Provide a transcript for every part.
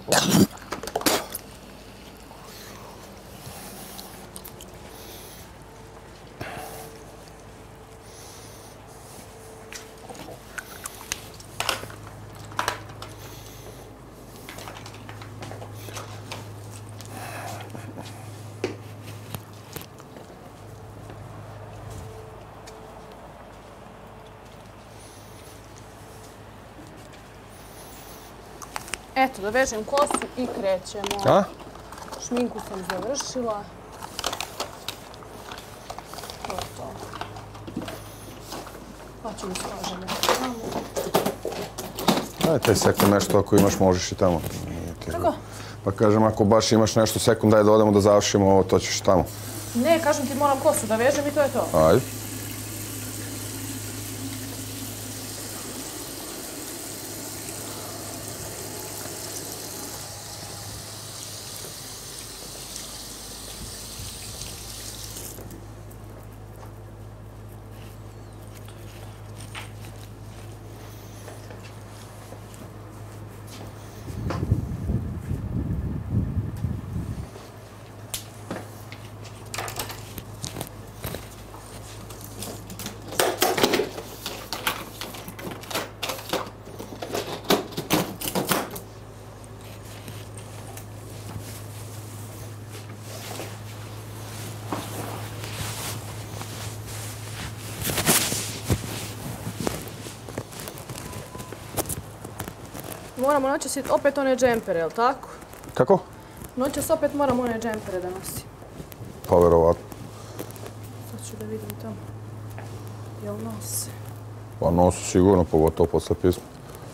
Eto, da vežem kosu i krećemo. A? Šminku sam završila. To je to. Pa ću mi slažemo tamo. Daj taj sekund nešto ako imaš, možeš i tamo. Kako? Pa kažem, ako baš imaš nešto sekund, daj da odemo da završimo ovo, to ćeš tamo. Ne, kažem ti moram kosu da vežem i to je to. Ajde. Moramo noćas opet one džempere, jel' tako? Kako? Noćas opet moramo one džempere da nosim. Pa verovatno. Sad ću da vidim tamo. Jel' nose? Pa nosu sigurno, pogotovo posle pisma.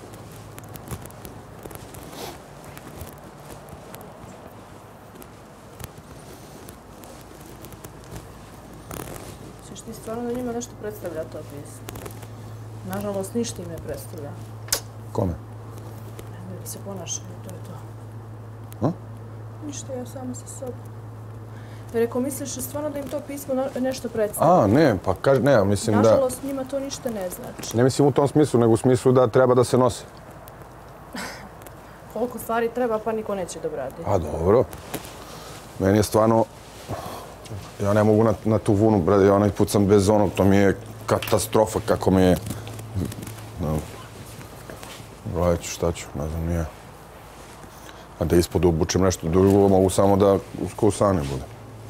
Misliš ti stvarno da njima nešto predstavlja to pismo? Nažalost, ništa im ne predstavlja. Kome? Da se ponašaju, to je to. A? Ništa, ja sama sa sobom. Rekao, misliš stvarno da im to pismo nešto predstavlja? A, ne, pa kaži, ne, mislim da... Nažalost, njima to ništa ne znači. Ne mislim u tom smislu, nego u smislu da treba da se nose. Koliko stvari treba, pa niko neće da bradi. A, dobro. Meni je stvarno... Ja ne mogu na tu vunu, brade, ja onaj pucam bez onog, to mi je katastrofa kako mi je... Gledat ću šta ću, ne znam, nije. A da ispod obučem nešto drugo, mogu samo da uskusane bude.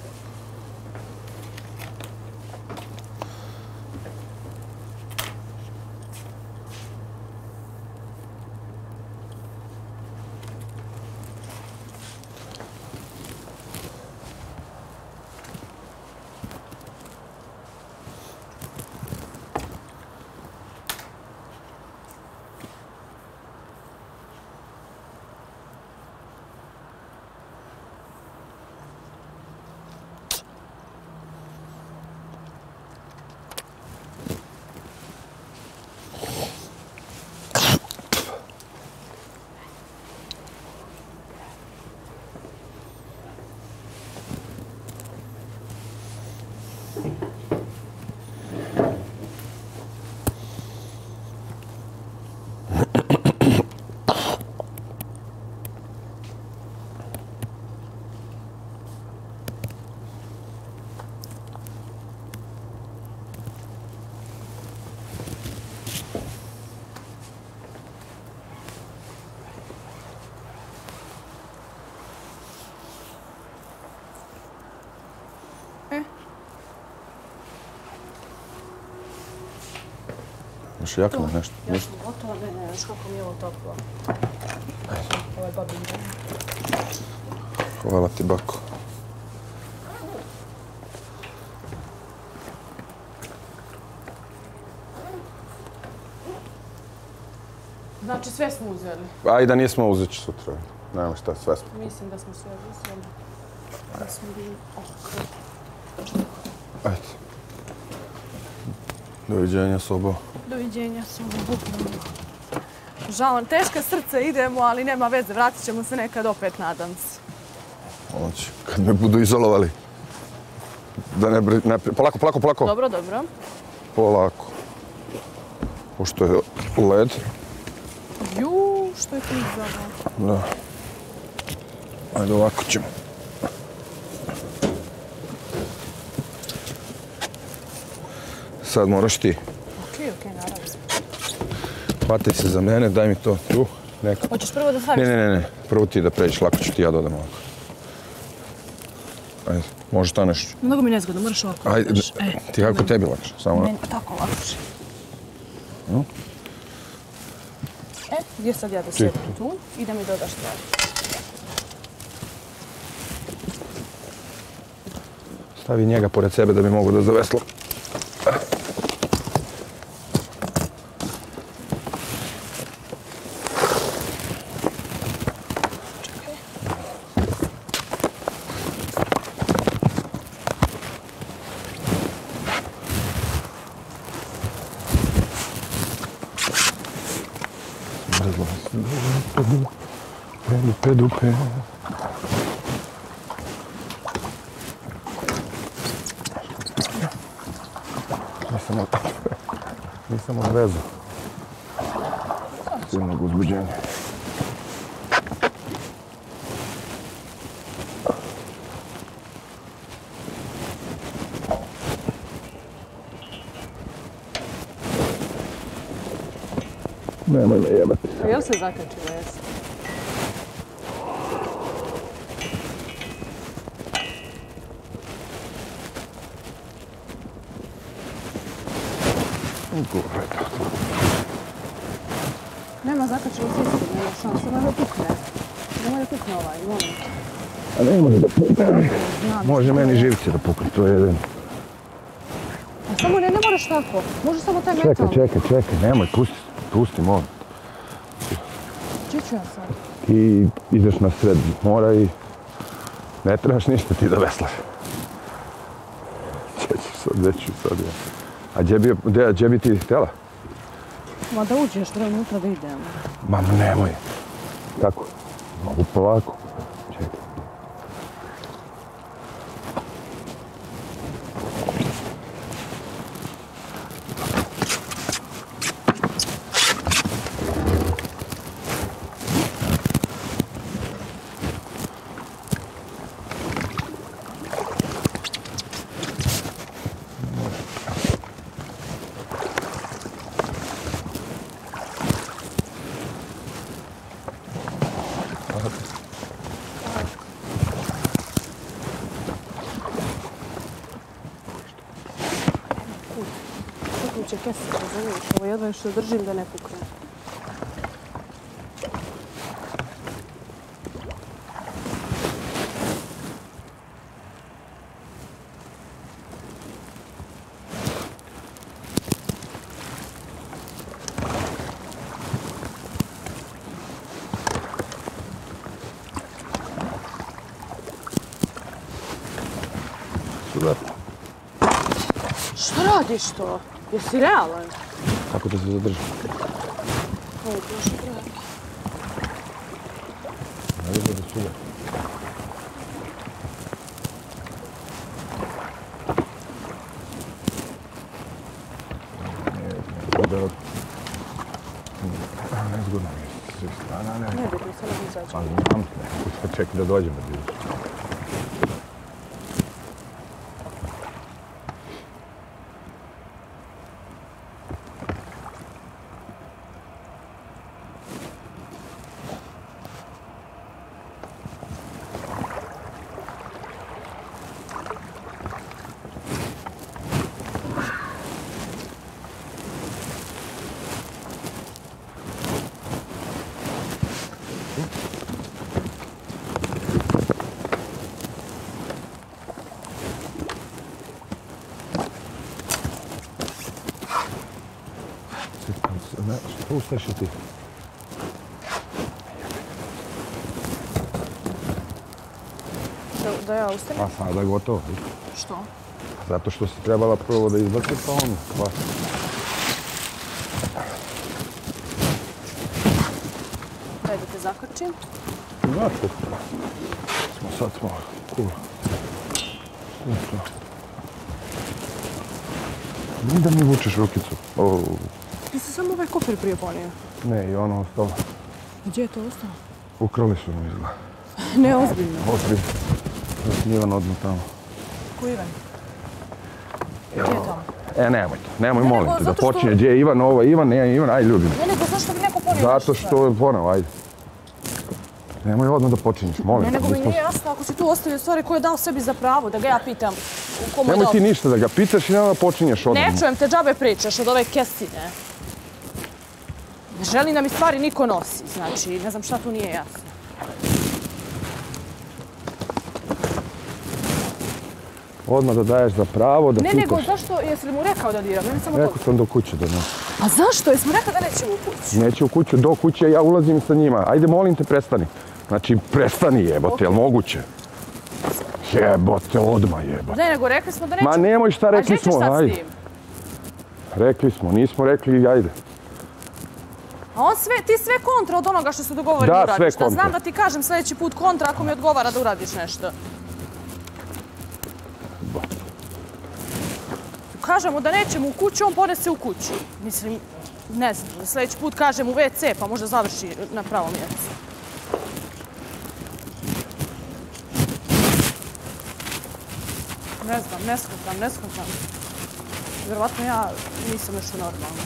Još jakno nešto? Ja sam gotova, ne, znaš kako mi je ovo toplo. Ovo je babin dan. Hvala ti, bako. Znači sve smo uzeli? Ajde da nismo uzet ću sutra. Nema šta, sve smo. Mislim da smo sve uzeli. Da smo bili okre. Ajde. Doviđenja, sobo. Doviđenja, sobo. Žao, teška srce idemo, ali nema veze. Vratit ćemo se nekad opet, nadam se. Hoće, kad me budu izolovali. Da ne... Polako, polako, polako. Dobro, dobro. Polako. Pošto je led. Juu, što je klizavo. Da. Ajde, ovako ćemo. Sad moraš ti. Okej, naravno. Hvataj se za mene, daj mi to tu. Neka. Hoćeš prvo da staviš? Ne. Prvo ti da pređeš, lako ću ti ja dodam ovako. Ajde, možeš staneš. Mnogo mi nezgodno, moraš ovako. Ajde, ti kako tebi lakše, samo Meni tako lakše. Gdje sad ja da sjedim tu i da mi dodaš stvari? Stavi njega pored sebe da bi mogu da zaveslam. Dupe. Nisam odvezao. Silnog uzbuđenja. Nemoj me jebati. A jel se zakačila, jesi? Nema zakačila sisku, nema šanse, nema da pukne. Nema da pukne ovaj, molim. A ne može da pukne. Može meni živci da pukne, to je jedan. A samo ne moraš tako, može samo taj metal. Čekaj, nemoj, pusti, molim. Gdje ću ja sad? I ideš na sred mora i ne trebaš ništa ti da veslaš. Gdje ću sad ja? A gdje bi ti htjela? Ma da uđeš, treba unutra da idemo. Ma nemoj. Kako? Mogu polako. Čekaj. Će kesice, razumiješ? Ovo jedva što držim da ne pukne. Super. Što radiš to? Jesi realan? Kako da se zadržim? Ovo je prošlo pravo. Ne vidim da super. Nezgodno mi je s svih strana, ne. Ne bitno, sad ne izađe. Pa znam, čekaj da dođem da vidim. Što ustaješ ti? Da ja ustanem? Pa sada je gotovo. Što? Zato što si trebala prvo da izbaci, pa ono. Daj da te zakačim. Zašto? Sad smo cool. Nije da mi vučeš rukicu. Ti si samo ovaj kofer prije ponio. Ne, i ono ostalo. Gdje je to ostalo? Ukrali su mi izgleda. Ne, ozbiljno. Ozbiljno. Ivan odmah tamo. Ko Ivan? Gdje je tamo? Nemoj, molim te, da počinje. Gdje je Ivan, ovo je Ivan, nije Ivan, ajde ljubim. Ne, nego zašto bi neko ponio? Zato što je ponovo, ajde. Nemoj odmah da počinješ, molim te. Ne, nego mi nije jasno ako si tu ostavio stvari koje je dao sebi za pravo, da ga ja pitam u komu je Nemoj dao. ti ništa da ga pitaš i nema da počinješ odmah. Ne čujem te, džabe pričaš od ove kesine. Ne želim da mi stvari niko nosi, znači ne znam šta tu nije jasno. Odmah da daješ za pravo, da pitaš. Ne, nego zašto, jesi li mu rekao da dira? Meni samo to. Rekao sam do kuće da ne. A zašto? Jesi mu rekao da nećemo u kuću? Neće u kuću, do kuće, ja ulazim sa njima. Ajde, molim te, prestani. Znači, prestani jebote, jel moguće? Jebote, odmah jebote. Ne, nego rekli smo da nećemo. Ma nemoj šta, rekli smo, A gdje ćeš sad s ajde. tim? Rekli smo, nismo rekli, ajde. A on ti sve kontra od onoga što su dogovorili Da, uradiš. sve Da kontra. znam da ti kažem sljedeći put kontra ako mi odgovara da uradiš nešto. Kažemo da nećemo u kuću, on ponese u kuću. Mislim, ne znam, sljedeći put kažem u WC pa možda završi na pravom mjestu. Ne znam, ne shvatam. Vjerovatno ja nisam nešto normalno.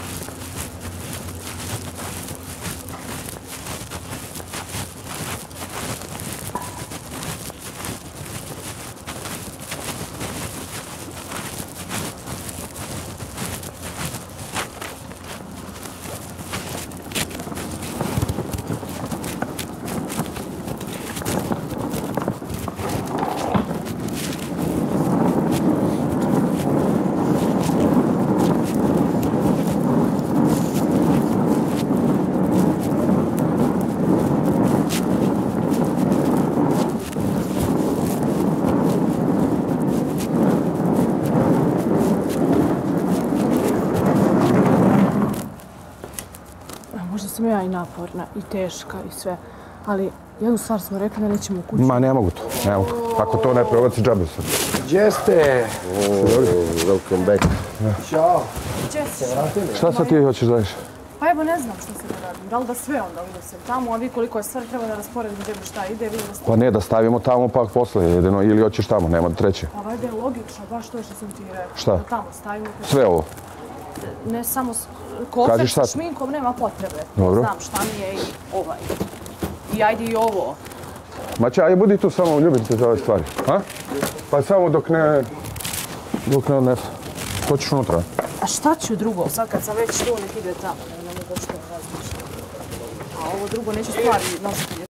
Možda sam ja i naporna, i teška, i sve. Ali jednu stvar smo rekli da nećemo u kuću. Ma ne mogu to, ne mogu. Ako to ne probaci džabe sam. Gdje ste? Welcome back. Ćao. Gdje si? Šta sad ti hoćeš da ješ? Pa evo ne znam što se da radim. Da li da sve onda unosim tamo, a vi koliko je stvari treba da rasporedim gdje mi šta ide, vi unosim. Pa ne, da stavimo tamo pa posle jedino, ili hoćeš tamo, nema treće. Pa valjda je logično, baš to što sam ti rekao. Šta? Da tamo stavimo. Sve ovo. Ne samo kofer Kaži sa šta? šminkom, nema potrebe. Dobro. Znam šta mi je i ovaj. I ajde i ovo. Ma čaj, budi tu samo, ljubim te za ove stvari. A? Pa samo dok ne odnese. To ćeš unutra. A šta ću drugo? Sad kad sam već tu, nek ide tamo. Ne mogu što razmišljati. A ovo drugo neću stvari nositi.